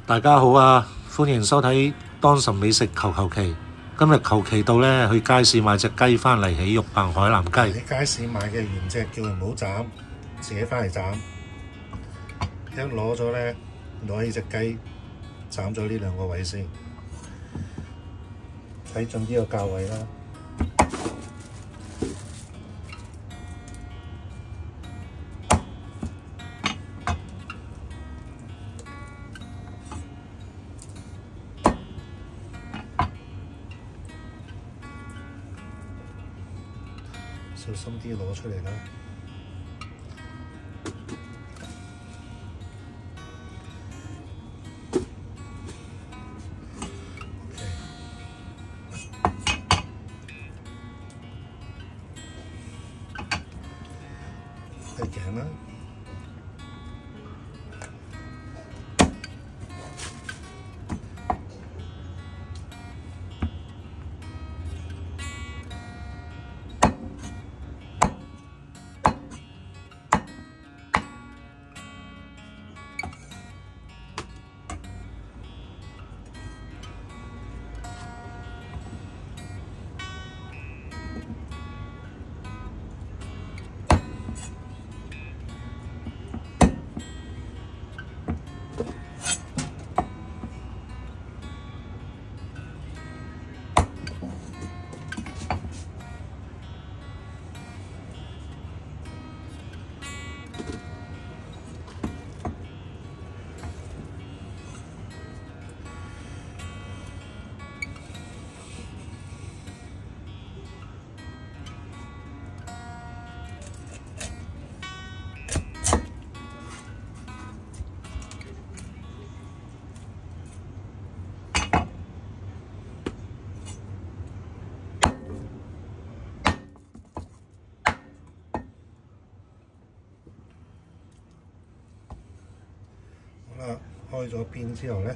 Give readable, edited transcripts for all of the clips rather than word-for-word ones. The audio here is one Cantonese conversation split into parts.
大家好啊，歡迎收睇當神美食求求其。今日求其到呢，去街市買隻雞翻嚟起肉棒海南雞。 喺街市買嘅原隻叫佢唔好斬，自己翻嚟斬。一攞咗呢，攞起隻雞斬咗呢兩個位先，睇準呢個價位啦。小心啲攞出嚟啦！睇頸啦，開咗邊之後呢，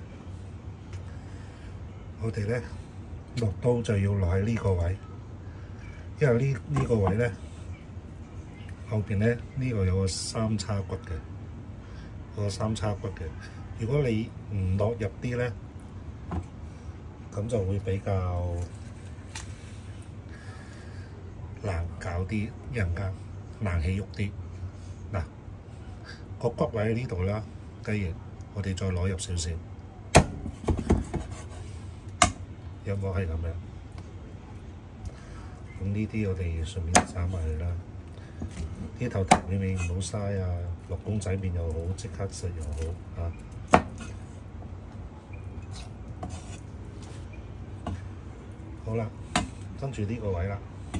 我哋呢落刀就要落喺呢個位，因為呢個位呢，後邊呢個有個三叉骨嘅，有個三叉骨嘅。如果你唔落入啲呢，咁就會比較難搞啲，人家難起肉啲。嗱，個骨位喺呢度啦，雞翼。我哋再攞入少少，有冇係咁樣？咁呢啲我哋順便斬埋佢啦。啲頭頭尾尾唔好嘥啊，落公仔麵又好，即刻食又好啊。好啦，跟住呢個位啦，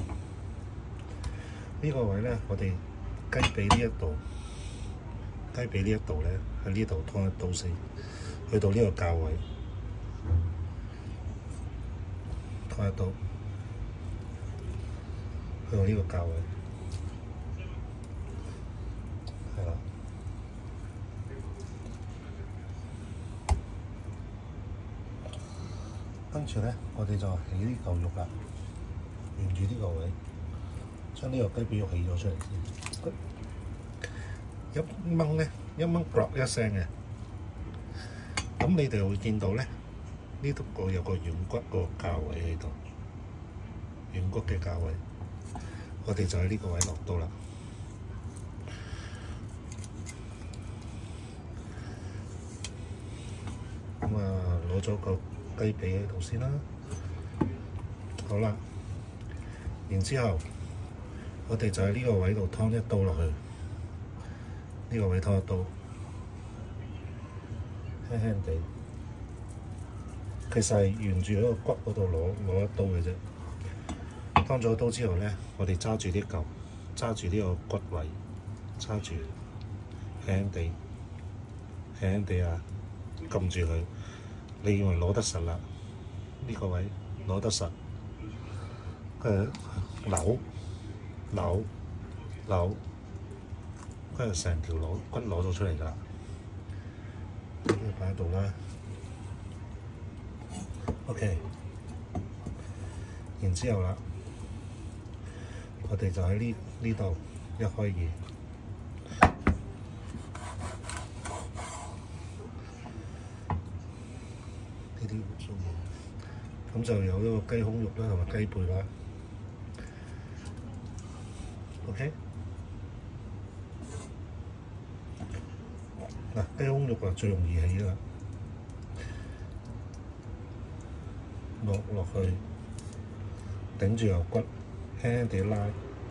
呢個位咧，我哋雞髀呢一度。雞髀呢一度咧，喺呢度劏一刀先，去到呢個價位，劏一刀，去到呢個價位，係啦。跟住咧，我哋就起呢嚿肉啦，沿住呢個位，將呢個雞髀肉起咗出嚟先。一掹咧，一掹噥一聲嘅，咁你哋會見到咧，呢度有個軟骨個價位喺度，軟骨嘅價位，我哋就喺呢個位落刀啦。咁啊，攞咗個雞髀喺度先啦。好啦，然之後我哋就喺呢個位度劏一刀落去。呢個位劏一刀，輕輕地，其實係沿住嗰個骨嗰度攞一刀嘅啫。劏咗刀之後咧，我哋揸住啲嚿，揸住呢個骨位，揸住，輕輕地，輕輕地啊，撳住佢。你以為攞得實啦？呢個位攞得實，扭，跟住成條骨攞咗出嚟㗎啦，呢個擺喺度啦。OK，然之後啦，我哋就喺呢度一開二， 啲做嘢。咁就有呢個雞胸肉啦，同埋雞背啦。OK。嗱，雞胸肉啊最容易起啦，落去頂住牛骨，輕輕地拉。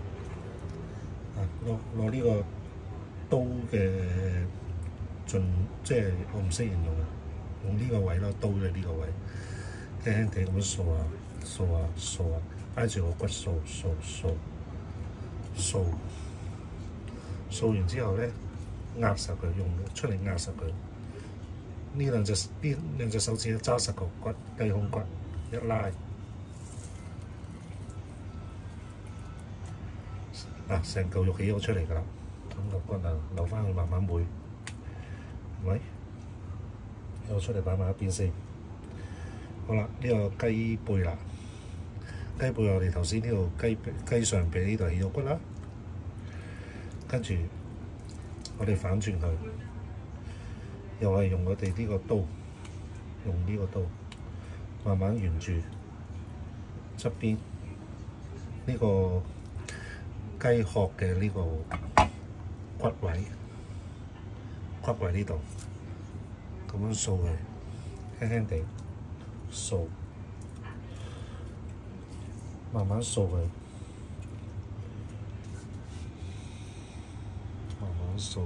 攞呢個刀嘅即係我唔識形容啊，用呢個位啦，刀嘅呢個位，輕輕地咁樣掃啊，挨住個骨掃完之後咧，壓實佢，用出嚟壓實佢。呢兩隻手指揸實個骨，雞胸骨一拉。成嚿肉起咗出嚟㗎啦，咁個骨啊留翻去慢慢燴，係咪？起咗出嚟擺埋一邊先。好啦，呢個雞背啦，雞背我哋頭先呢度雞上臂呢度起咗骨啦，跟住我哋反轉佢，又係用我哋呢個刀，用呢個刀慢慢沿住側邊呢個雞殼嘅呢個骨位呢度，咁樣掃佢，輕輕地掃，慢慢掃佢，慢慢掃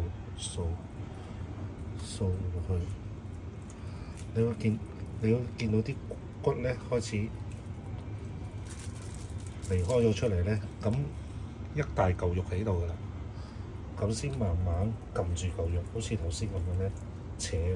落去。你會見到啲骨咧開始離開咗出嚟咧，咁一大嚿肉喺度㗎啦，咁先慢慢撳住嚿肉，好似頭先咁樣咧扯佢。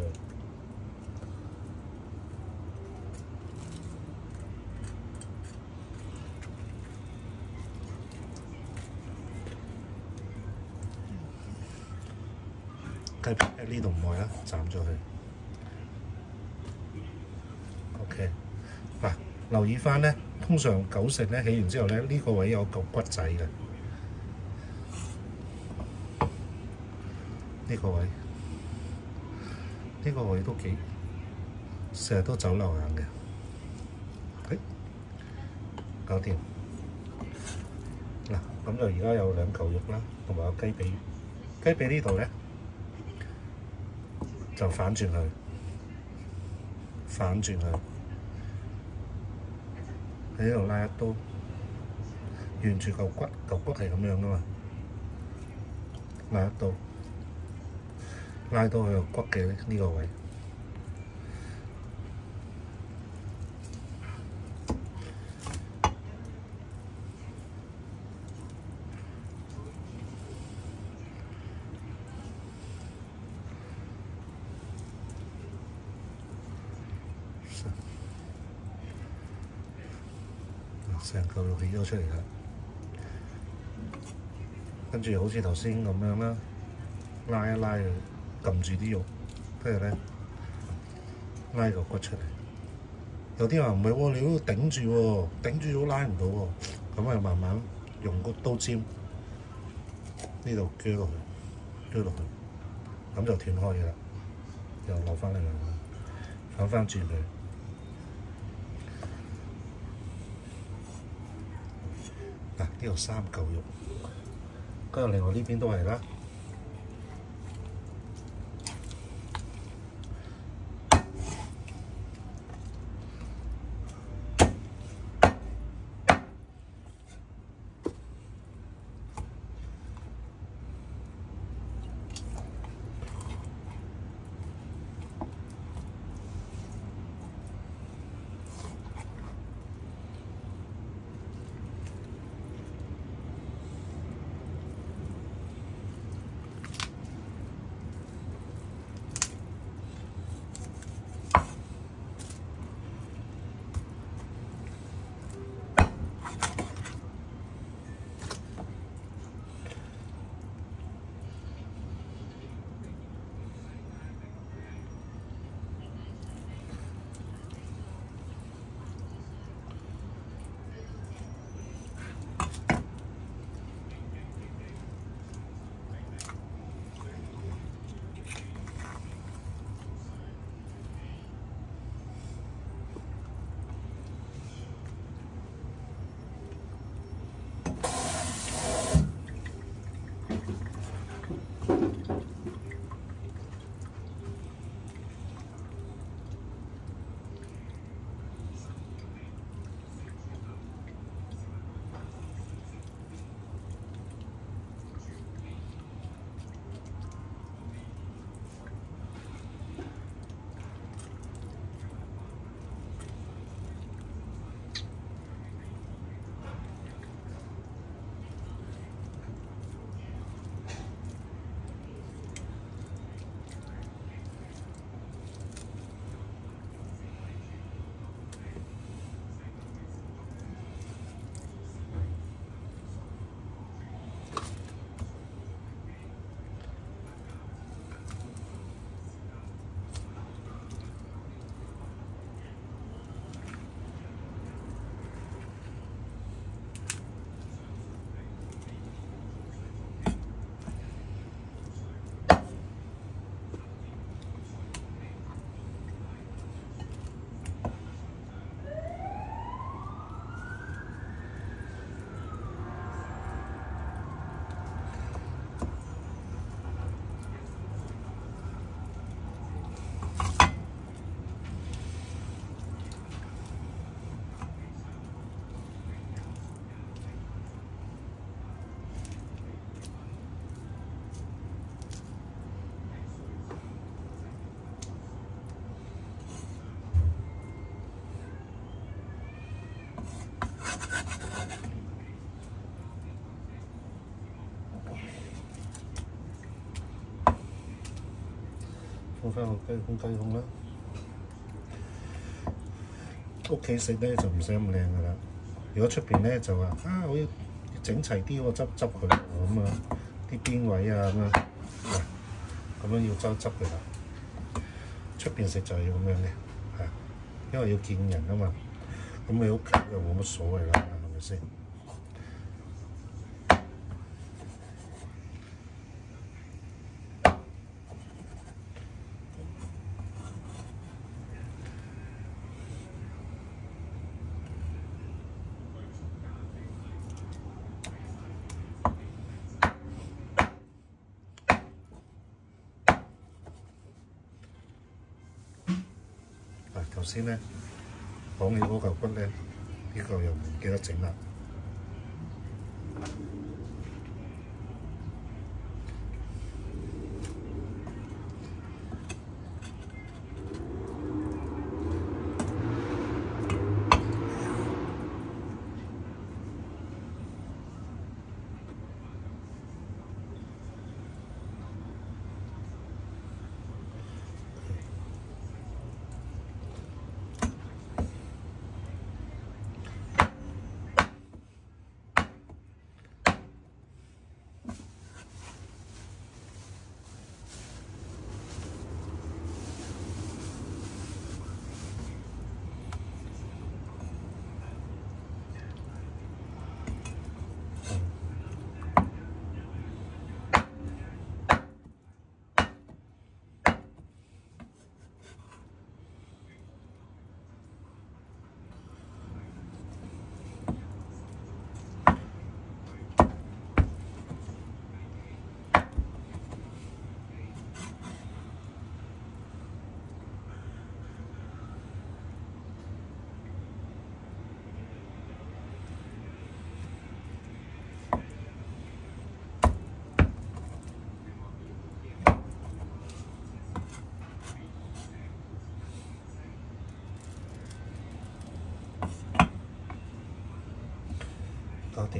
雞皮喺呢度唔愛啦，斬咗佢。OK，嗱，留意翻咧，通常九成咧起完之後咧，呢個位有嚿骨仔嘅。呢個位都幾成日都走漏眼嘅，搞掂嗱。咁就而家有兩嚿肉啦，同埋個雞髀。雞髀呢度咧就反轉佢，喺呢度拉一刀，沿住嚿骨係咁樣噶嘛，拉一刀。拉到佢個骨嘅呢個位，成嚿肉起咗出嚟啦。跟住好似頭先咁樣啦，拉一拉佢。撳住啲肉，跟住咧拉個骨出嚟。有啲話唔係喎，你嗰度頂住喎，頂住都拉唔到喎。咁啊，慢慢用個刀尖呢度鋸落去，咁就斷開嘅啦。又落翻嚟啦，反翻轉佢。嗱，呢度三嚿肉，跟住另外呢邊都係啦。 放翻個雞胸啦。屋企食咧就唔使咁靚噶啦。如果出邊咧就話我要整齊啲喎，執佢咁啊，啲邊位啊咁樣要執佢啦。出邊食就係要咁樣嘅，因為要見人啊嘛。咁你屋企又冇乜所謂啦，係咪先？頭先咧講起嗰嚿骨咧，呢嚿又唔記得整啦。搞掂。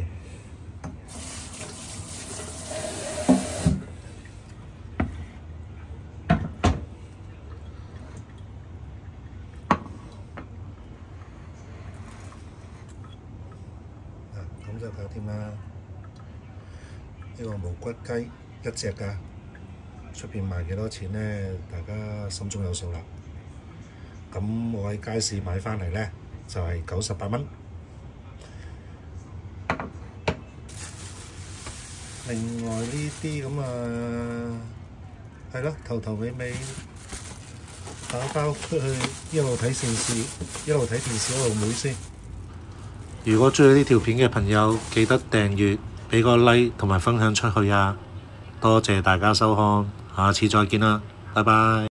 咁就搞掂啦。呢個無骨雞一隻㗎，出邊賣幾多錢呢？大家心中有數啦。咁我喺街市買翻嚟呢，就係98蚊。另外呢啲咁係咯，頭尾打包出去，一路睇電視，一路睇電視一路妹先。 如果鍾意呢條片嘅朋友，記得訂閱，俾個 like 同埋分享出去啊！多謝大家收看，下次再見啦，拜拜。